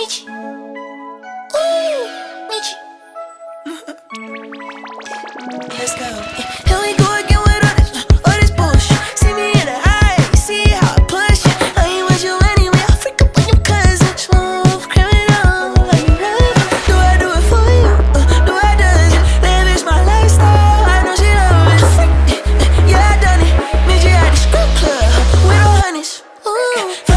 Michi. Ooh, Michi. Let's go. Here we go again with all this bullshit. See me in the eye, see how I push it. I ain't with you anyway. I freak up on your cousin. Smooth criminal, like you love. Do I do it for you? Do I does it? Live is my lifestyle. I know she love it. I freak it, yeah I done it. Meet you at the strip club with all honeys. Ooh.